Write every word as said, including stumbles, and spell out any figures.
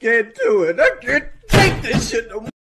can't do it. I can't take this shit no more.